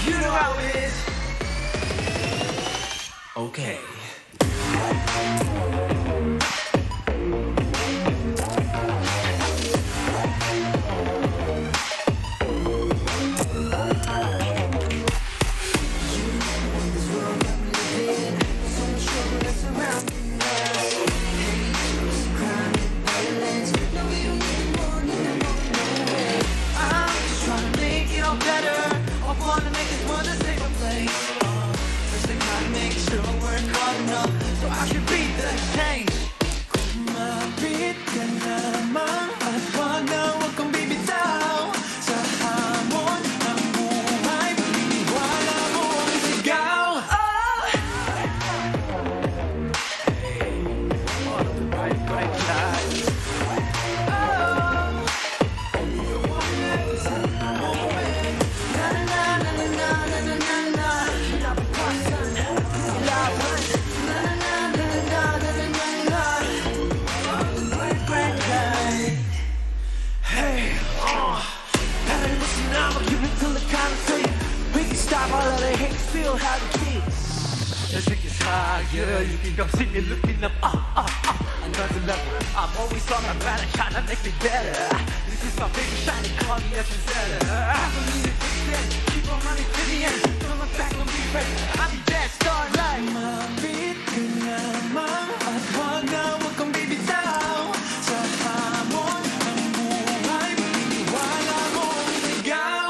You know how it is. Okay. So I should be the change. Kumapit ka lamang at wag na wag kang bibitaw sa hamon ng buhay. Paniniwala mo ang sigaw. Oh! Hey, all of the bright, bright lights. Oh! You won't let me see the moment. Na na na na na na na na na. Dapat pasan, laban. Stop all of the hate, feel how to keep. The trick is higher, you think I'm singing, looking up, another level. I'm always on my battle, trying to make me better. This is my baby shining, call me as a zealot. I believe it, then keep on running to the end. Throw my back on me, ready, I'm the best star life. Mabit ka lamang at wag na wag kang bibitaw sa hamon ng buhay. Paniniwala mo ang sigaw.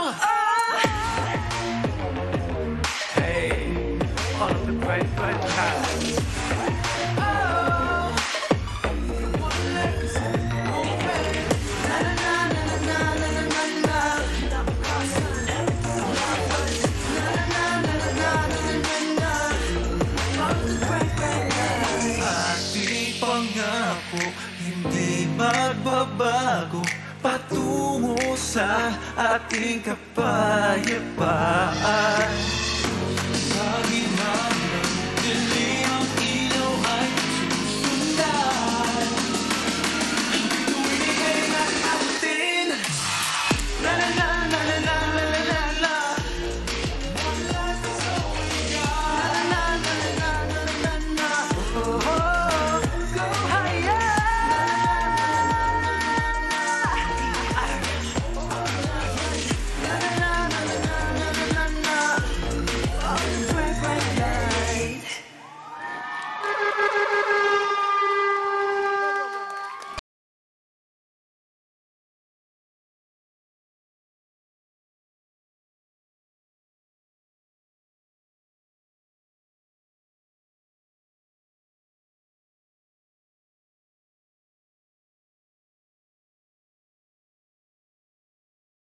All of the bright, bright lights. Oh, you wanna let me see the moment. Na na na na na na na na na. Dapat pasan, laban. Na na na na na na na na na. All of the bright, bright lights. Ating pangako, hindi magbabago patungo sa ating kapayapaan.